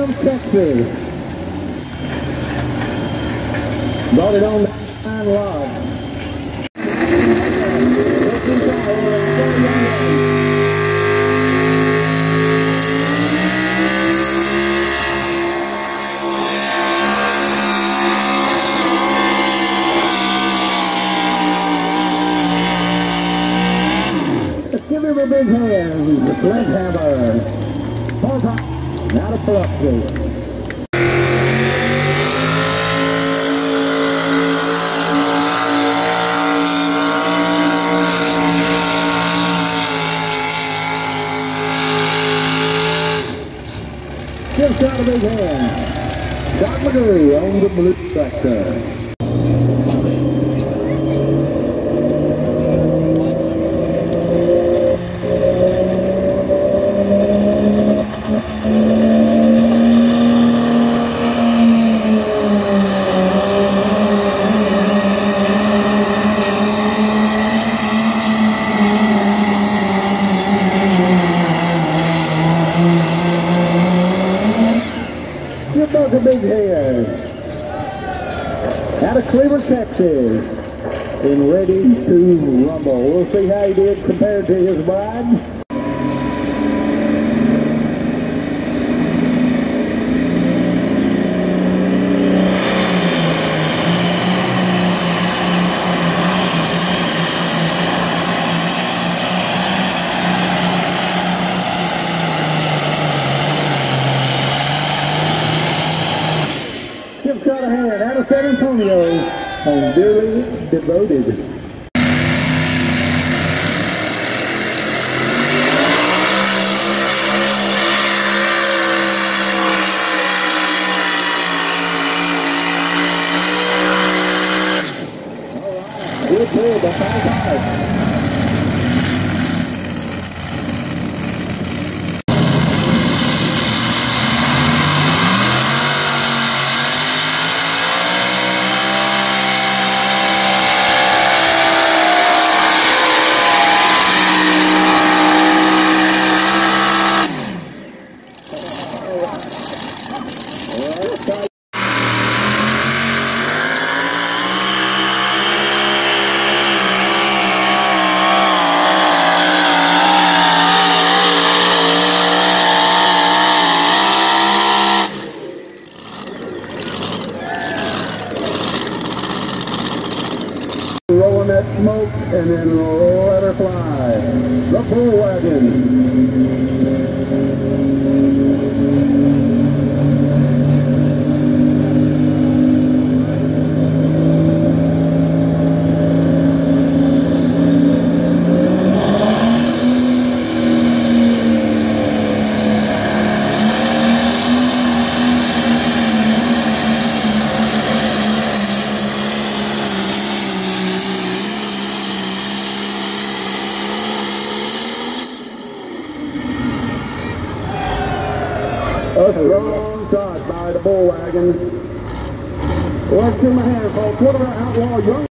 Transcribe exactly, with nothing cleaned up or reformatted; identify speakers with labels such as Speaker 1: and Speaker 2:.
Speaker 1: from Texas. Brought it on the nine log. Let's give him a big hand. Let's have a four top. Not a fluff gate. Give Scott a big hand. Scott McGurry on the blue tractor. Give those a big hand. Out of Cleveland, Texas, and ready to rumble. We'll see how he did compared to his bride. Give Scott a hand out of San Antonio on Dearly Devoted. All right, good pull by five five. Rolling that smoke and then let her fly. The bull wagon. A strong shot by the bull wagon. Let's give him a hand, folks. What about Outlaw Young?